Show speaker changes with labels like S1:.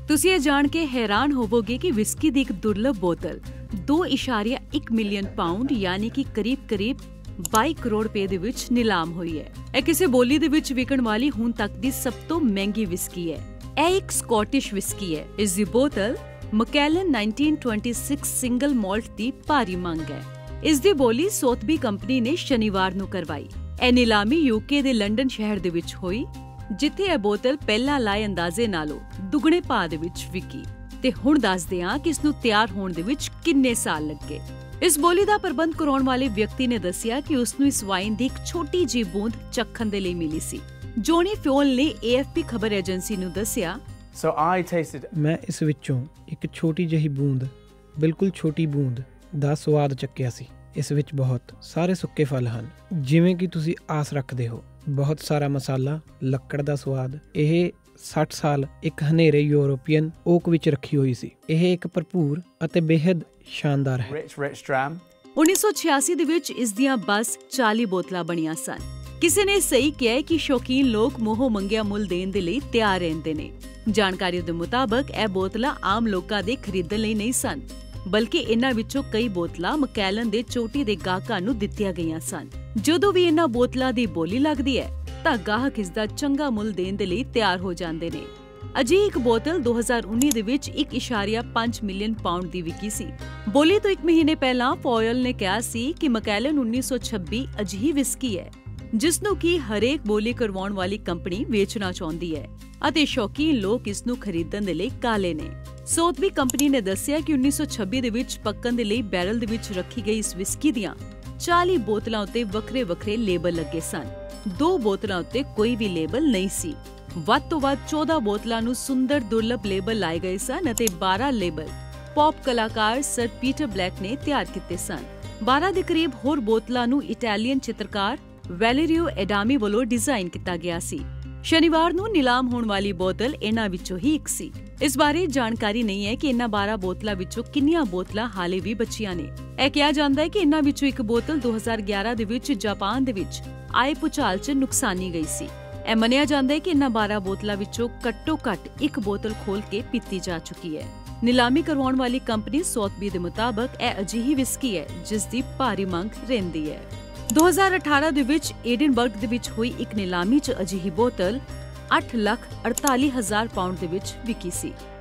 S1: ਤੁਸੀਂ ਇਹ ਜਾਣ ਕੇ ਹੈਰਾਨ ਹੋਵੋਗੇ ਕਿ ਵਿਸਕੀ ਦੀ ਇੱਕ ਦੁਰਲਭ ਬੋਤਲ 2.1 ਮਿਲੀਅਨ ਪਾਉਂਡ ਯਾਨੀ ਕਿ ਕਰੀਬ 22 ਕਰੋੜ ਰੁਪਏ ਦੇ ਵਿੱਚ ਨਿਲਾਮ ਹੋਈ ਹੈ। ਇਹ ਕਿਸੇ ਬੋਲੀ ਦੇ ਵਿੱਚ ਵਿਕਣ ਵਾਲੀ ਹੁਣ ਤੱਕ ਦੀ ਸਭ ਤੋਂ ਮਹਿੰਗੀ ਵਿਸਕੀ ਹੈ। ਇਹ ਇੱਕ ਸਕਾਟਿਸ਼ ਵਿਸਕੀ ਹੈ। ਇਸ ਦੀ ਬੋਤਲ ਮਕੈਲਨ 1926 ਸਿੰਗਲ ਮਾਲਟ ਦੀ ਭਾਰੀ ਮੰਗ ਹੈ। ਇਸ ਦੀ ਬੋਲੀ ਸੋਥਬੀ ਕੰਪਨੀ ਨੇ ਸ਼ਨੀਵਾਰ ਨੂੰ ਕਰਵਾਈ। ਇਹ ਨਿਲਾਮੀ ਯੂਕੇ ਦੇ ਲੰਡਨ ਸ਼ਹਿਰ ਦੇ ਵਿੱਚ ਹੋਈ, ਜਿੱਥੇ ਇਹ ਬੋਤਲ ਪਹਿਲਾਂ ਲਾਏ ਅੰਦਾਜ਼ੇ ਨਾਲੋਂ ਦੁੱਗਣੇ ਭਾਅ ਦੇ ਵਿੱਚ ਵਿਕੀ। ਤੇ ਹੁਣ ਦੱਸਦੇ ਹਾਂ ਕਿ ਇਸ ਨੂੰ ਤਿਆਰ ਹੋਣ ਦੇ ਵਿੱਚ ਕਿੰਨੇ ਸਾਲ ਲੱਗੇ। ਇਸ ਬੋਲੀ ਦਾ ਪ੍ਰਬੰਧ ਕਰਾਉਣ ਵਾਲੇ ਵਿਅਕਤੀ ਨੇ ਦੱਸਿਆ ਕਿ ਉਸ ਨੂੰ ਇਸ ਵਾਈਨ ਦੀ ਇੱਕ ਛੋਟੀ ਜਿਹੀ ਬੂੰਦ ਚੱਖਣ ਦੇ ਲਈ ਮਿਲੀ ਸੀ। ਜੋਨੀ ਫਿਓਲ ਨੇ AFP ਖਬਰ ਏਜੰਸੀ ਨੂੰ ਦੱਸਿਆ,
S2: ਮੈਂ ਇਸ ਵਿੱਚੋਂ ਇੱਕ ਛੋਟੀ ਜਿਹੀ ਬੂੰਦ, ਬਿਲਕੁਲ ਛੋਟੀ ਬੂੰਦ ਦਾ ਸਵਾਦ ਚੱਕਿਆ ਸੀ। ਇਸ ਵਿੱਚ ਬਹੁਤ ਸਾਰੇ ਸੁੱਕੇ ਫਲ ਹਨ, ਜਿਵੇਂ ਕਿ ਤੁਸੀਂ ਆਸ ਰੱਖਦੇ ਹੋ। ਬਹੁਤ ਸਾਰਾ ਮਸਾਲਾ, ਲੱਕੜ ਦਾ ਸਵਾਦ। ਇਹ 60 ਸਾਲ ਇੱਕ ਹਨੇਰੇ ਯੂਰੋਪੀਅਨ ਓਕ ਵਿੱਚ ਰੱਖੀ ਹੋਈ ਸੀ। ਇਹ ਇੱਕ ਭਰਪੂਰ ਅਤੇ ਬੇहद ਸ਼ਾਨਦਾਰ ਹੈ।
S1: 1986 ਦੇ ਵਿੱਚ ਇਸ ਦੀਆਂ ਬਸ 40 ਬੋਤਲਾਂ ਬਣੀਆਂ ਸਨ। ਕਿਸੇ ਨੇ ਸਹੀ ਕਿਹਾ ਕਿ ਸ਼ੌਕੀਨ ਲੋਕ ਮੋਹ ਮੰਗਿਆ ਮੁੱਲ ਦੇਣ ਦੇ ਲਈ ਤਿਆਰ ਰਹਿੰਦੇ ਨੇ। ਜਾਣਕਾਰੀ ਦੇ ਮੁਤਾਬਕ ਇਹ ਬੋਤਲਾਂ ਆਮ ਲੋਕਾਂ ਦੇ ਖਰੀਦਣ ਲਈ ਨਹੀਂ ਸਨ, ਬਲਕਿ ਇਹਨਾਂ ਵਿੱਚੋਂ ਕਈ ਬੋਤਲਾਂ ਮਕੈਲਨ ਦੇ ਚੋਟੀ ਦੇ ਗਾਹਕਾਂ ਨੂੰ ਦਿੱਤੀਆਂ ਗਈਆਂ ਸਨ। ਜਦੋਂ ਵੀ ਇਹਨਾਂ ਬੋਤਲਾਂ ਦੀ ਬੋਲੀ ਲੱਗਦੀ ਹੈ ਤਾਂ ਗਾਹਕ ਇਸ ਦਾ ਚੰਗਾ ਮੁੱਲ ਦੇਣ ਦੇ ਲਈ ਤਿਆਰ ਹੋ ਜਾਂਦੇ ਨੇ। ਅਜਿਹੀ ਇੱਕ ਬੋਤਲ 2019 ਦੇ ਵਿੱਚ 1.5 ਮਿਲੀਅਨ ਪਾਉਂਡ ਦੀ ਵਿਕੀ ਸੀ। ਬੋਲੀ ਤੋਂ 1 ਮਹੀਨੇ ਪਹਿਲਾਂ ਫੋਇਲ ਨੇ ਕਿਹਾ ਸੀ ਕਿ ਮਕੈਲਨ 1926 ਅਜਿਹੀ ਵਿਸਕੀ ਹੈ ਜਿਸ ਨੂੰ ਕਿ ਹਰੇਕ ਬੋਲੀ ਕਰਵਾਉਣ ਵਾਲੀ ਕੰਪਨੀ ਵੇਚਣਾ ਚਾਹੁੰਦੀ ਹੈ ਅਤੇ ਸ਼ੌਕੀਨ ਲੋਕ ਇਸ ਨੂੰ ਖਰੀਦਣ ਦੇ ਲਈ ਕਾਲੇ ਨੇ। ਸੋਥਬੀ ਕੰਪਨੀ ਨੇ ਦੱਸਿਆ ਕਿ 1926 ਦੇ ਵਿੱਚ ਪੱਕਣ ਦੇ ਲਈ ਬੈਰਲ ਦੇ ਵਿੱਚ ਰੱਖੀ ਗਈ ਇਸ ਵਿਸਕੀ ਦੀਆਂ 40 ਬੋਤਲਾਂ ਉੱਤੇ ਵੱਖਰੇ ਲੇਬਲ ਲੱਗੇ ਸਨ। 2 ਬੋਤਲਾਂ ਉੱਤੇ ਕੋਈ ਵੀ ਲੇਬਲ ਨਹੀਂ ਸੀ। ਵੱਧ ਤੋਂ ਵੱਧ 14 ਬੋਤਲਾਂ ਨੂੰ ਸੁੰਦਰ ਦੁਰਲਭ ਲੇਬਲ ਲਾਏ ਗਏ ਸਨ ਅਤੇ 12 ਲੇਬਲ ਪੌਪ ਕਲਾਕਾਰ ਸਰ ਪੀਟਰ ਬਲੈਕ ਨੇ ਤਿਆਰ ਕੀਤੇ ਸਨ। 12 ਦੇ ਕਰੀਬ ਹੋਰ ਬੋਤਲਾਂ ਨੂੰ ਇਟਾਲੀਅਨ ਚਿੱਤਰਕਾਰ ਵੈਲੇਰੀਓ ਐਡਾਮੀ ਵੱਲੋਂ ਡਿਜ਼ਾਈਨ ਕੀਤਾ ਗਿਆ ਸੀ। ਸ਼ਨੀਵਾਰ ਨੂੰ ਨਿਲਾਮ ਹੋਣ ਵਾਲੀ ਬੋਤਲ ਇਹਨਾਂ ਵਿੱਚੋਂ ਹੀ ਇੱਕ ਸੀ। ਇਸ ਬਾਰੇ ਜਾਣਕਾਰੀ ਨਹੀਂ ਹੈ ਕਿ ਇਹਨਾਂ 12 ਬੋਤਲਾਂ ਵਿੱਚੋਂ ਕਿੰਨੀਆਂ ਬੋਤਲਾਂ ਹਾਲੇ ਵੀ ਬਚੀਆਂ ਨੇ। ਇਹ ਕਿਹਾ ਜਾਂਦਾ ਹੈ ਕਿ ਇਹਨਾਂ ਵਿੱਚੋਂ ਇੱਕ ਬੋਤਲ 2011 ਦੇ ਵਿੱਚ ਜਾਪਾਨ ਦੇ ਵਿੱਚ ਆਏ ਭੂਚਾਲ 'ਚ ਨੁਕਸਾਨੀ ਗਈ ਸੀ। ਇਹ ਮੰਨਿਆ ਜਾਂਦਾ ਹੈ ਕਿ ਇਹਨਾਂ 12 ਬੋਤਲਾਂ ਵਿੱਚੋਂ ਘੱਟੋ-ਘੱਟ ਇੱਕ ਬੋਤਲ ਖੋਲ ਕੇ ਪੀਤੀ ਜਾ ਚੁੱਕੀ ਹੈ। ਨਿਲਾਮੀ ਕਰਵਾਉਣ ਵਾਲੀ ਕੰਪਨੀ ਸੋਥਬੀ ਦੇ ਮੁਤਾਬਕ ਇਹ ਅਜਿਹੀ ਵਿਸਕੀ ਹੈ ਜਿਸ ਦੀ ਭਾਰੀ ਮੰਗ ਰਹਿੰਦੀ ਹੈ। 2018 ਦੇ ਵਿੱਚ ਐਡਿਨਬਰਗ ਦੇ ਵਿੱਚ ਹੋਈ ਇੱਕ ਨਿਲਾਮੀ 'ਚ ਅਜਿਹੀ ਬੋਤਲ 8,48,000 ਪਾਉਂਡ ਦੇ ਵਿੱਚ ਵਿਕੀ ਸੀ।